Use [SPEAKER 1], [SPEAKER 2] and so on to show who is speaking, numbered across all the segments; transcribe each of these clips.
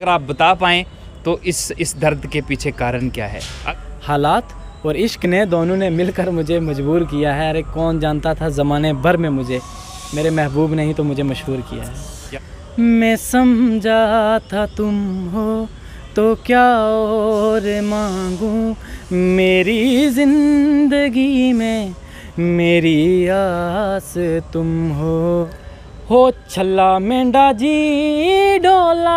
[SPEAKER 1] अगर आप बता पाएँ तो इस दर्द के पीछे कारण क्या है?
[SPEAKER 2] हालात और इश्क ने दोनों ने मिलकर मुझे मजबूर किया है। अरे कौन जानता था ज़माने भर में मुझे, मेरे महबूब ने ही तो मुझे मशहूर किया है। मैं समझा था तुम हो तो क्या और मांगूं, मेरी ज़िंदगी में मेरी आस तुम हो छल्ला मेंढा जी डोला,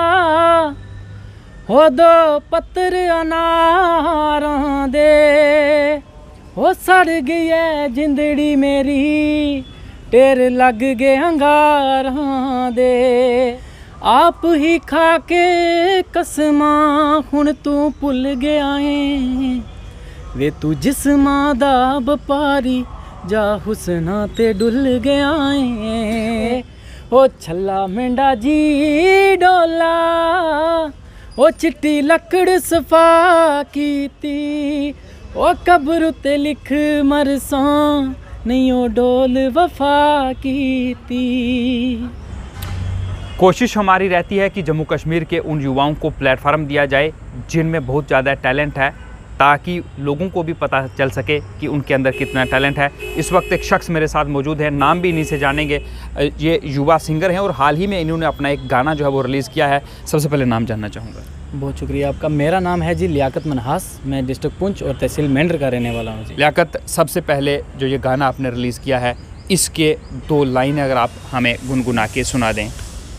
[SPEAKER 2] हो दो पत्तर अनारां दे, हो सड़ गई है जिंदड़ी मेरी, ढेर लग गए अंगारां दे, आप ही खा के कसमा हुण तू भुल गया है, वे तू जिस्मां दा बपारी जा हुसना ते डुल गया है। ओ छल्ला मेंढा जी डोला, ओ चिट्टी लकड़ सफा कीती, ओ कब्र ते लिख मरसां नहीं ओ डोल वफा कीती।
[SPEAKER 1] कोशिश हमारी रहती है कि जम्मू कश्मीर के उन युवाओं को प्लेटफार्म दिया जाए जिनमें बहुत ज़्यादा टैलेंट है, ताकि लोगों को भी पता चल सके कि उनके अंदर कितना टैलेंट है। इस वक्त एक शख्स मेरे साथ मौजूद है, नाम भी इन्हीं से जानेंगे। ये युवा सिंगर हैं और हाल ही में इन्होंने अपना एक गाना जो है वो रिलीज़ किया है। सबसे पहले नाम जानना चाहूँगा।
[SPEAKER 2] बहुत शुक्रिया आपका। मेरा नाम है जी लियाकत मनहास, मैं डिस्ट्रिक्ट पुंछ और तहसील मेंढर का रहने वाला हूँ जी।
[SPEAKER 1] लियाकत, सबसे पहले जो ये गाना आपने रिलीज़ किया है, इसके 2 लाइनें अगर आप हमें गुनगुना के सुना दें।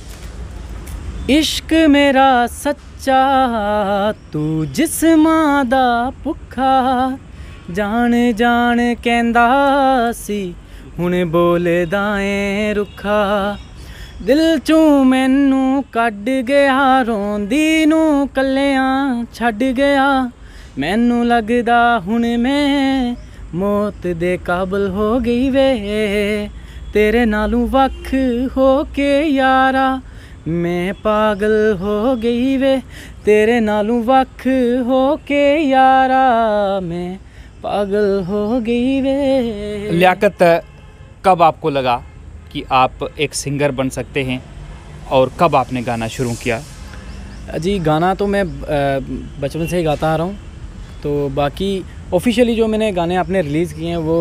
[SPEAKER 2] इश्क मेरा सच्चा तू जिस्मां दा भुखा, जान जान कहंदा सी हुण बोलदा ऐ रुखा, दिल चों मैनू कढ गया रोंदी नू कल्लियां छड्ड गया, मैनू लगदा हुण मैं मौत दे काबल हो गई वे, तेरे नालों वख हो के यारा मैं पागल हो गई वे, तेरे नालों वख हो के यारा मैं पागल हो गई वे।
[SPEAKER 1] लियाकत, कब आपको लगा कि आप एक सिंगर बन सकते हैं और कब आपने गाना शुरू किया?
[SPEAKER 2] जी गाना तो मैं बचपन से ही गाता आ रहा हूँ, तो बाकी ऑफिशियली जो मैंने गाने आपने रिलीज़ किए हैं वो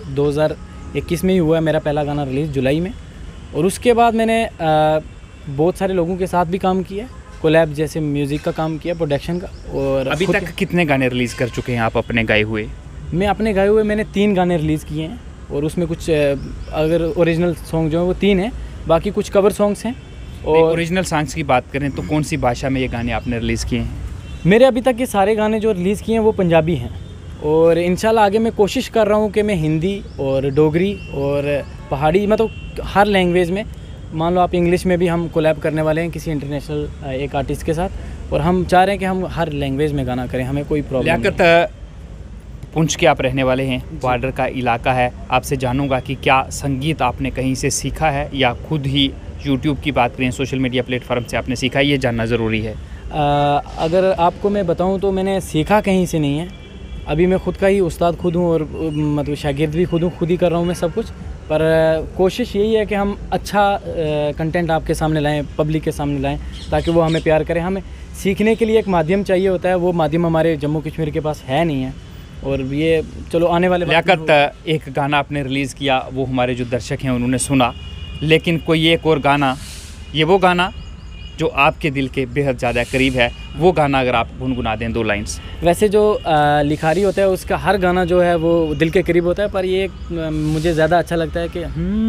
[SPEAKER 2] 2021 में ही हुआ है मेरा पहला गाना रिलीज़, जुलाई में। और उसके बाद मैंने बहुत सारे लोगों के साथ भी काम किया, कोलैब जैसे म्यूज़िक का काम किया, प्रोडक्शन का। और
[SPEAKER 1] अभी तक कितने गाने रिलीज़ कर चुके हैं आप अपने गाए हुए?
[SPEAKER 2] मैं अपने गाए हुए मैंने 3 गाने रिलीज़ किए हैं, और उसमें कुछ अगर ओरिजिनल सॉन्ग जो है वो 3 हैं, बाकी कुछ कवर सॉन्ग्स हैं। और
[SPEAKER 1] ओरिजिनल सॉन्ग्स की बात करें तो कौन सी भाषा में ये गाने आपने रिलीज़ किए हैं?
[SPEAKER 2] मेरे अभी तक के सारे गाने जो रिलीज़ किए हैं वो पंजाबी हैं, और इंशाल्लाह आगे मैं कोशिश कर रहा हूँ कि मैं हिंदी और डोगरी और पहाड़ी, मतलब हर लैंग्वेज में, मान लो आप इंग्लिश में भी हम कोलैब करने वाले हैं किसी इंटरनेशनल एक आर्टिस्ट के साथ, और हम चाह रहे हैं कि हम हर लैंग्वेज में गाना करें, हमें कोई प्रॉब्लम नहीं।
[SPEAKER 1] लियाकत, पुंछ के आप रहने वाले हैं, बॉर्डर का इलाका है, आपसे जानूंगा कि क्या संगीत आपने कहीं से सीखा है या खुद ही यूट्यूब की बात करें सोशल मीडिया प्लेटफॉर्म से आपने सीखा है? ये जानना ज़रूरी है।
[SPEAKER 2] अगर आपको मैं बताऊं तो मैंने सीखा कहीं से नहीं है, अभी मैं खुद का ही उस्ताद खुद हूं, और मतलब शागिर्द भी खुद हूँ, खुद ही कर रहा हूँ मैं सब कुछ। पर कोशिश यही है कि हम अच्छा कंटेंट आपके सामने लाएं, पब्लिक के सामने लाएं, ताकि वो हमें प्यार करें। हमें सीखने के लिए एक माध्यम चाहिए होता है, वो माध्यम हमारे जम्मू कश्मीर के पास है नहीं है, और ये चलो आने वाले।
[SPEAKER 1] लियाकत, एक गाना आपने रिलीज़ किया, वो हमारे जो दर्शक हैं उन्होंने सुना, लेकिन कोई एक और गाना, ये वो गाना जो आपके दिल के बेहद ज़्यादा करीब है, वो गाना अगर आप गुनगुना दें 2 लाइन्स।
[SPEAKER 2] वैसे जो लिखारी होता है उसका हर गाना जो है वो दिल के करीब होता है, पर ये मुझे ज़्यादा अच्छा लगता है कि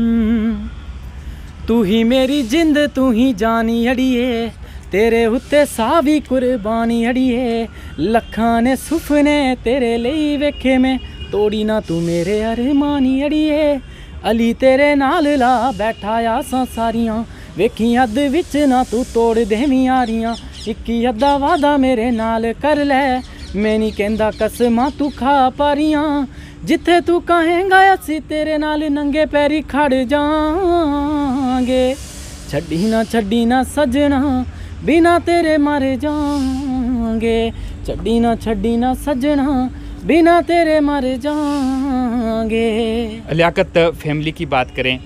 [SPEAKER 2] तू ही मेरी जिंद तू ही जानी अड़िए, तेरे उत्ते सावी कुर्बानी अड़िए, लखां ने सुफने तेरे लिए वेखे में, तोड़ी ना तू मेरे अरमानी अड़िए, अली तेरे नाल ला बैठा आसां सारियां, वेखी अद विच ना तू तोड़ देवीं यारियां, इक्की अद्धा वादा मेरे नाल कर ले, मैं नहीं कहंदा कसमां तू खा पारियां, जिथे तू कहेंगा असी तेरे नाल नंगे पैरी खड़ जांगे, छड्डी ना सजना बिना तेरे मर जांगे, छड्डी ना सजना बिना तेरे मर जांगे।
[SPEAKER 1] लियाकत, फैमिली की बात करें,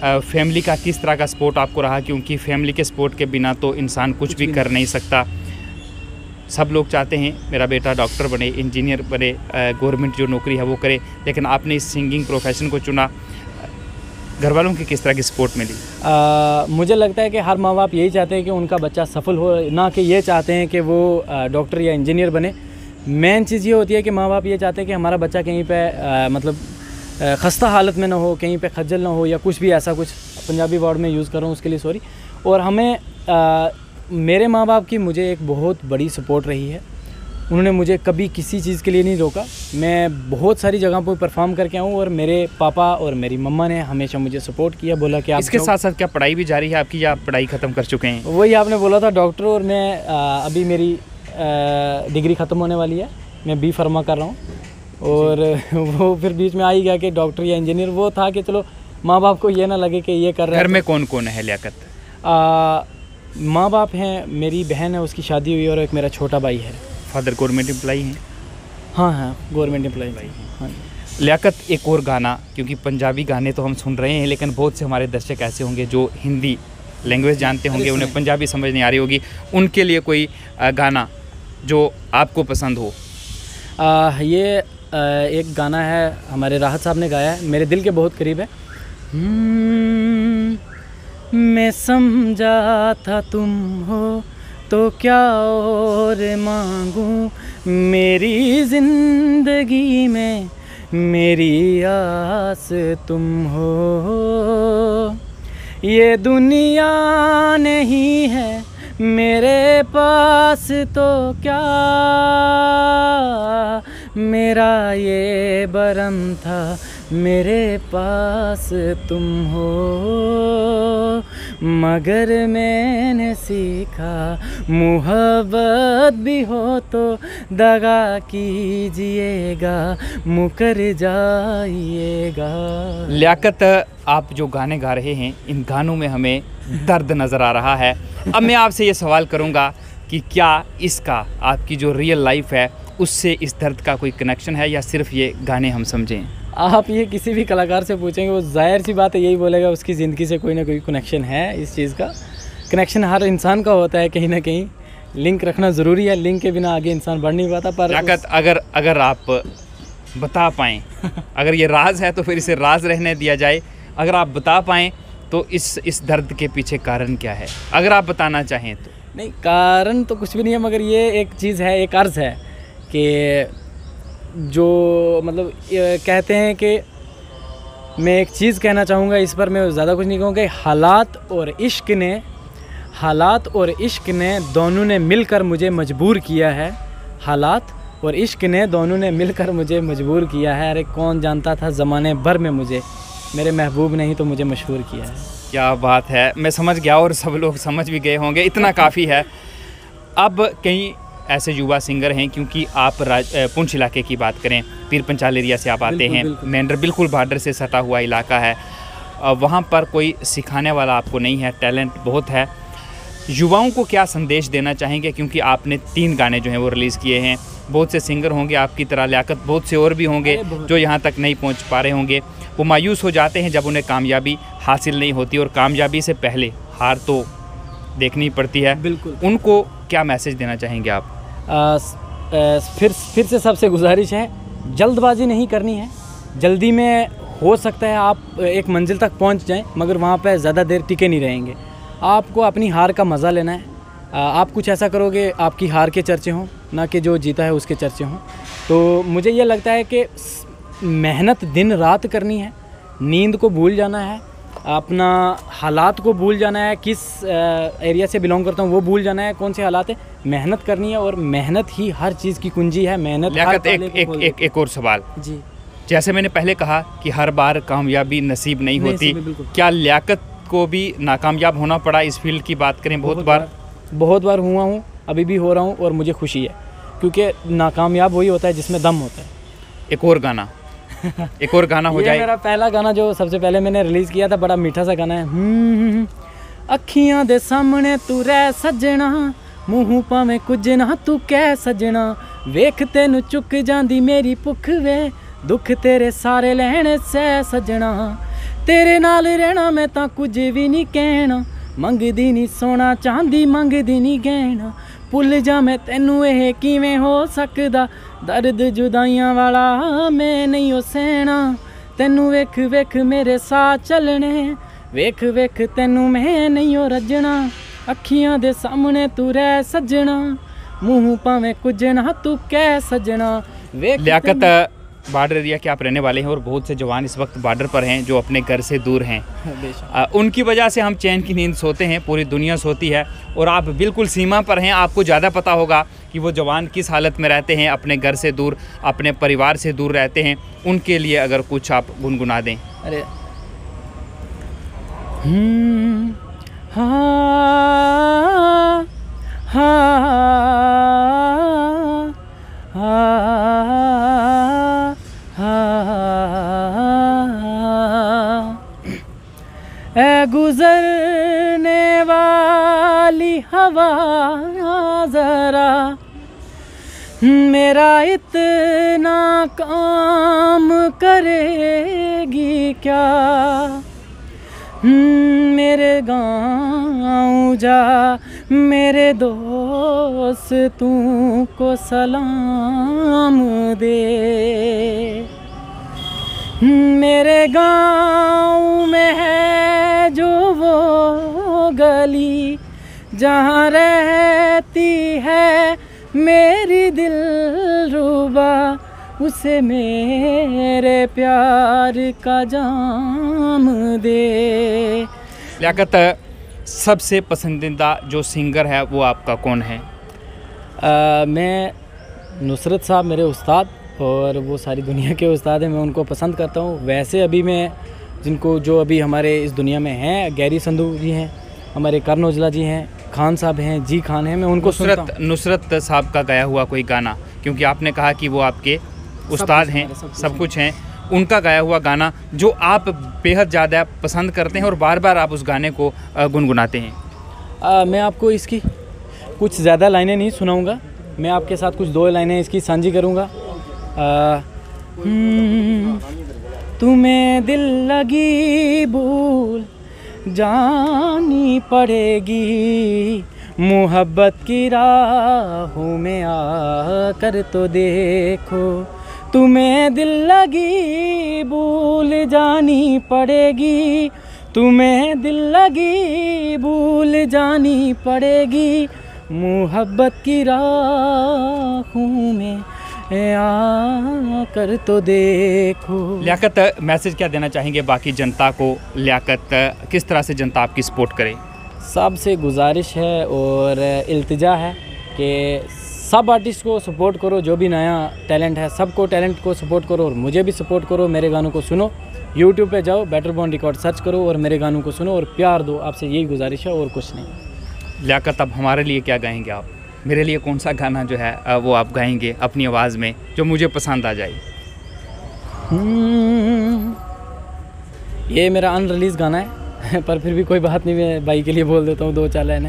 [SPEAKER 1] फैमिली का किस तरह का सपोर्ट आपको रहा, क्योंकि फैमिली के सपोर्ट के बिना तो इंसान कुछ भी कर नहीं सकता। सब लोग चाहते हैं मेरा बेटा डॉक्टर बने, इंजीनियर बने, गवर्नमेंट जो नौकरी है वो करे, लेकिन आपने इस सिंगिंग प्रोफेशन को चुना। घर वालों की किस तरह की सपोर्ट मिली?
[SPEAKER 2] मुझे लगता है कि हर माँ बाप यही चाहते हैं कि उनका बच्चा सफल हो, ना कि ये चाहते हैं कि वो डॉक्टर या इंजीनियर बने। मेन चीज़ ये होती है कि माँ बाप ये चाहते हैं कि हमारा बच्चा कहीं पे मतलब खस्ता हालत में ना हो, कहीं पे खज्जल ना हो, या कुछ भी ऐसा कुछ, पंजाबी वर्ड में यूज़ कर रहा हूँ उसके लिए सॉरी। और हमें मेरे माँ बाप की मुझे एक बहुत बड़ी सपोर्ट रही है। उन्होंने मुझे कभी किसी चीज़ के लिए नहीं रोका। मैं बहुत सारी जगहों पर परफॉर्म करके आऊँ और मेरे पापा और मेरी मम्मा ने हमेशा मुझे सपोर्ट किया, बोला कि आप
[SPEAKER 1] इसके साथ साथ क्या पढ़ाई भी जारी है आपकी, या पढ़ाई ख़त्म कर चुके हैं?
[SPEAKER 2] वही आपने बोला था डॉक्टर, और मैं अभी मेरी डिग्री ख़त्म होने वाली है, मैं बी फार्मा कर रहा हूँ। और वो फिर बीच में आ ही गया कि डॉक्टर या इंजीनियर, वो था कि चलो माँ बाप को ये ना लगे कि ये कर रहे हैं।
[SPEAKER 1] घर में कौन कौन है लियाकत?
[SPEAKER 2] माँ बाप हैं, मेरी बहन है उसकी शादी हुई, और एक मेरा छोटा भाई है।
[SPEAKER 1] फादर गवर्नमेंट एम्प्लॉई हैं?
[SPEAKER 2] हाँ, गवर्नमेंट एम्प्लॉई। हाँ
[SPEAKER 1] लियाकत, एक और गाना, क्योंकि पंजाबी गाने तो हम सुन रहे हैं, लेकिन बहुत से हमारे दर्शक ऐसे होंगे जो हिंदी लैंग्वेज जानते होंगे, उन्हें पंजाबी समझ नहीं आ रही होगी, उनके लिए कोई गाना जो आपको पसंद हो।
[SPEAKER 2] ये एक गाना है, हमारे राहत साहब ने गाया है, मेरे दिल के बहुत करीब है। मैं समझा था तुम हो तो क्या और मांगूं, मेरी ज़िंदगी में मेरी आस तुम हो। ये दुनिया नहीं है मेरे पास तो क्या, मेरा ये बरम था मेरे पास तुम हो। मगर मैंने सीखा मुहब्बत भी हो तो दगा कीजिएगा, मुकर जाइएगा।
[SPEAKER 1] लियाकत, आप जो गाने गा रहे हैं, इन गानों में हमें दर्द नज़र आ रहा है। अब मैं आपसे ये सवाल करूँगा कि क्या इसका आपकी जो रियल लाइफ है उससे इस दर्द का कोई कनेक्शन है, या सिर्फ ये गाने हम समझें?
[SPEAKER 2] आप ये किसी भी कलाकार से पूछेंगे, वो जाहिर सी बात है यही बोलेगा उसकी ज़िंदगी से कोई ना कोई कनेक्शन है। इस चीज़ का कनेक्शन हर इंसान का होता है, कहीं ना कहीं लिंक रखना ज़रूरी है, लिंक के बिना आगे इंसान बढ़ नहीं पाता। पर
[SPEAKER 1] लियाकत, अगर आप बता पाएँ, अगर ये राज है तो फिर इसे राज रहने दिया जाए। अगर आप बता पाएँ तो इस दर्द के पीछे कारण क्या है, अगर आप बताना चाहें तो?
[SPEAKER 2] नहीं, कारण तो कुछ भी नहीं है, मगर ये एक चीज़ है, एक अर्ज़ है कि जो मतलब कहते हैं कि मैं एक चीज़ कहना चाहूँगा, इस पर मैं ज़्यादा कुछ नहीं कहूँगा। हालात और इश्क ने दोनों ने मिलकर मुझे मजबूर किया है। हालात और इश्क ने दोनों ने मिलकर मुझे मजबूर किया है। अरे कौन जानता था ज़माने भर में मुझे, मेरे महबूब ने ही तो मुझे मशहूर किया है।
[SPEAKER 1] क्या बात है, मैं समझ गया और सब लोग समझ भी गए होंगे, इतना काफ़ी है। अब कई ऐसे युवा सिंगर हैं, क्योंकि आप पुंछ इलाके की बात करें, पीर पंचाल एरिया से आप आते हैं, मेंढर बिल्कुल बॉर्डर से सटा हुआ इलाका है, वहाँ पर कोई सिखाने वाला आपको नहीं है, टैलेंट बहुत है। युवाओं को क्या संदेश देना चाहेंगे, क्योंकि आपने 3 गाने जो हैं वो रिलीज़ किए हैं। बहुत से सिंगर होंगे आपकी तरह लियाकत, बहुत से और भी होंगे जो यहाँ तक नहीं पहुँच पा रहे होंगे। वो मायूस हो जाते हैं जब उन्हें कामयाबी हासिल नहीं होती, और कामयाबी से पहले हार तो देखनी पड़ती है।
[SPEAKER 2] बिल्कुल।
[SPEAKER 1] उनको क्या मैसेज देना चाहेंगे आप?
[SPEAKER 2] फिर से सबसे गुजारिश है, जल्दबाजी नहीं करनी है। जल्दी में हो सकता है आप एक मंजिल तक पहुंच जाएं, मगर वहां पे ज़्यादा देर टिके नहीं रहेंगे। आपको अपनी हार का मज़ा लेना है। आप कुछ ऐसा करोगे आपकी हार के चर्चे हों, ना कि जो जीता है उसके चर्चे हों। तो मुझे ये लगता है कि मेहनत दिन रात करनी है, नींद को भूल जाना है, अपना हालात को भूल जाना है, किस एरिया से बिलोंग करता हूँ वो भूल जाना है, कौन से हालात है, मेहनत करनी है, और मेहनत ही हर चीज़ की कुंजी है। मेहनत।
[SPEAKER 1] लियाकत, एक और सवाल
[SPEAKER 2] जी,
[SPEAKER 1] जैसे मैंने पहले कहा कि हर बार कामयाबी नसीब नहीं होती, क्या लियाकत को भी नाकामयाब होना पड़ा इस फील्ड की बात करें? बहुत
[SPEAKER 2] बार हुआ हूँ, अभी भी हो रहा हूँ, और मुझे खुशी है, क्योंकि नाकामयाब वही होता है जिसमें दम होता है।
[SPEAKER 1] एक और गाना एक और गाना हो जाए।
[SPEAKER 2] मेरा पहला गाना जो सबसे पहले मैंने रिलीज़ किया था, बड़ा मीठा सा गाना है। अखियां दे सामने तू रह सजना, मूँह भावें कुछ ना तू कह सजना, वेख तेनू चुक जांदी मेरी भुख वे, दुख तेरे सारे लैण सह सजना, तेरे नाल रहना मैं तां कुछ भी नहीं कहना, मंगदी नहीं सोना चांदी मंगदी नहीं गहना, भुल जा मैं तैनू एह किवें हो सकदा, दर्द जुदाइयां वाला मैं नहीं हो सहना, तैनू वेख वेख मेरे साह चलने, वेख वेख तैनू मैं नहीं हो रजना, अखियां दे सामने तू रह सजना, मुंह भावें कुछ ना तू कह सजना।
[SPEAKER 1] लियाकत, बॉर्डर एरिया के आप रहने वाले हैं और बहुत से जवान इस वक्त बॉर्डर पर हैं जो अपने घर से दूर हैं। उनकी वजह से हम चैन की नींद सोते हैं, पूरी दुनिया सोती है, और आप बिल्कुल सीमा पर हैं, आपको ज़्यादा पता होगा कि वो जवान किस हालत में रहते हैं, अपने घर से दूर, अपने परिवार से दूर रहते हैं। उनके लिए अगर कुछ आप गुनगुना दें।
[SPEAKER 2] अरे हाँ हाँ ऐ गुजरने वाली हवा ज़रा मेरा इतना काम करेगी क्या, मेरे गाँव जा मेरे दोस्तों को सलाम दे, मेरे गाँव में है जो वो गली जहाँ रहती है मेरी दिलरुबा, उसे मेरे प्यार का जाम दे।
[SPEAKER 1] लियाकत, सबसे पसंदीदा जो सिंगर है वो आपका कौन है?
[SPEAKER 2] मैं नुसरत साहब मेरे उस्ताद, और वो सारी दुनिया के उस्ताद हैं, मैं उनको पसंद करता हूँ। वैसे अभी मैं जिनको जो अभी हमारे इस दुनिया में हैं, गैरी संधू जी हैं, हमारे करण औजला जी हैं, खान साहब हैं, जी खान हैं, मैं उनको सुनता हूँ।
[SPEAKER 1] नुसरत साहब का गाया हुआ कोई गाना, क्योंकि आपने कहा कि वो आपके उस्ताद हैं, सब कुछ हैं, उनका गाया हुआ गाना जो आप बेहद ज़्यादा पसंद करते हैं और बार बार आप उस गाने को गुनगुनाते हैं।
[SPEAKER 2] मैं आपको इसकी कुछ ज़्यादा लाइनें नहीं सुनाऊंगा, मैं आपके साथ कुछ 2 लाइनें इसकी साझी करूंगा। तुम्हें दिल लगी भूल जानी पड़ेगी, मोहब्बत की राहों में आकर तो देखो, तुम्हें दिल लगी भूल जानी पड़ेगी, तुम्हें दिल लगी भूल जानी पड़ेगी, मोहब्बत की राहों में आकर तो देखो।
[SPEAKER 1] लियाकत, मैसेज क्या देना चाहेंगे बाकी जनता को? लियाकत, किस तरह से जनता आपकी सपोर्ट करे?
[SPEAKER 2] सबसे गुजारिश है और इल्तिजा है कि सब आर्टिस्ट को सपोर्ट करो, जो भी नया टैलेंट है सबको टैलेंट को सपोर्ट करो, और मुझे भी सपोर्ट करो, मेरे गानों को सुनो, यूट्यूब पे जाओ, बेटर बॉन्ड रिकॉर्ड सर्च करो और मेरे गानों को सुनो और प्यार दो। आपसे यही गुजारिश है और कुछ नहीं।
[SPEAKER 1] लियाकत, अब हमारे लिए क्या गाएंगे आप? मेरे लिए कौन सा गाना जो है वो आप गाएंगे अपनी आवाज़ में जो मुझे पसंद आ जाए?
[SPEAKER 2] ये मेरा अनरिलीज़ गाना है पर फिर भी कोई बात नहीं, मैं भाई के लिए बोल देता हूँ 2-4 लाइनें।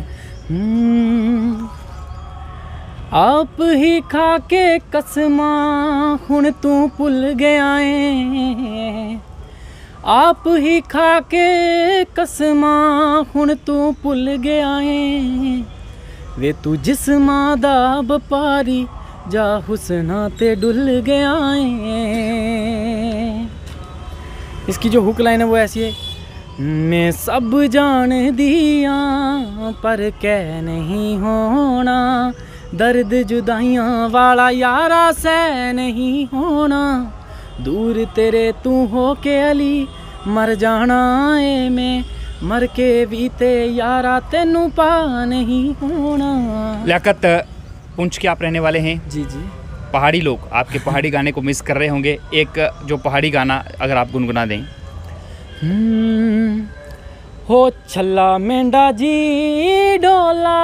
[SPEAKER 2] आप ही खा के कसमा हुण तू भुल गया है, आप ही खा के कसमा हुण तू भुल गया है, वे तू जिस्मा दा व्यापारी जा हुस्ना ते डुल गया है। इसकी जो हुक लाइन है वो ऐसी है, मैं सब जान दिया पर कह नहीं होना, दर्द जुदाइयां वाला यारा सह नहीं होना, दूर तेरे तू हो के अली मर जाना है, मैं मर के भी ते यारा तेनू पा नहीं होना।
[SPEAKER 1] लियाकत, पुंछ के आप रहने वाले हैं?
[SPEAKER 2] जी जी।
[SPEAKER 1] पहाड़ी लोग आपके पहाड़ी गाने को मिस कर रहे होंगे, एक जो पहाड़ी गाना अगर आप गुनगुना दें।
[SPEAKER 2] हो छल्ला मेंढा जी डोला,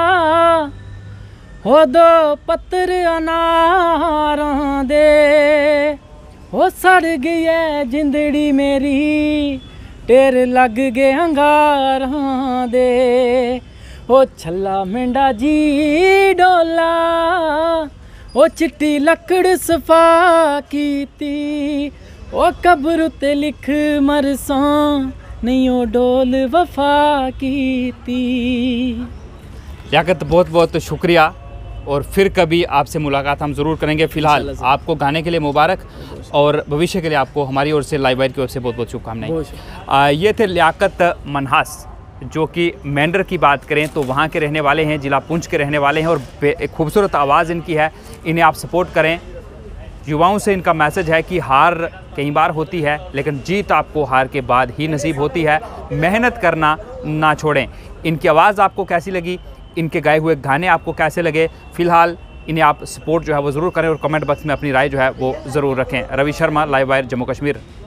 [SPEAKER 2] हो 2 पत्तर अनारां दे, हो सड़ गई है जिंदड़ी मेरी ढेर लग गए अंगारां दे, ओ छल्ला मेंढा जी डोला, ओ चिट्टी लकड़ सफा कीती, ओ कब्र ते लिख मरसां नहीं ओ डोल वफा कीती।
[SPEAKER 1] लियाकत बहुत बहुत शुक्रिया, और फिर कभी आपसे मुलाकात हम ज़रूर करेंगे। फ़िलहाल आपको गाने के लिए मुबारक, और भविष्य के लिए आपको हमारी ओर से, लाइव वायर की ओर से बहुत बहुत शुभकामनाएं। ये थे लियाकत मनहास, जो कि मेंढर की बात करें तो वहाँ के रहने वाले हैं, जिला पुंछ के रहने वाले हैं, और एक खूबसूरत आवाज़ इनकी है। इन्हें आप सपोर्ट करें। युवाओं से इनका मैसेज है कि हार कई बार होती है, लेकिन जीत आपको हार के बाद ही नसीब होती है। मेहनत करना ना छोड़ें। इनकी आवाज़ आपको कैसी लगी, इनके गाए हुए गाने आपको कैसे लगे, फ़िलहाल इन्हें आप सपोर्ट जो है वो ज़रूर करें, और कमेंट बॉक्स में अपनी राय जो है वो ज़रूर रखें। Ravi Sharma, Live Wire, Jammu Kashmir.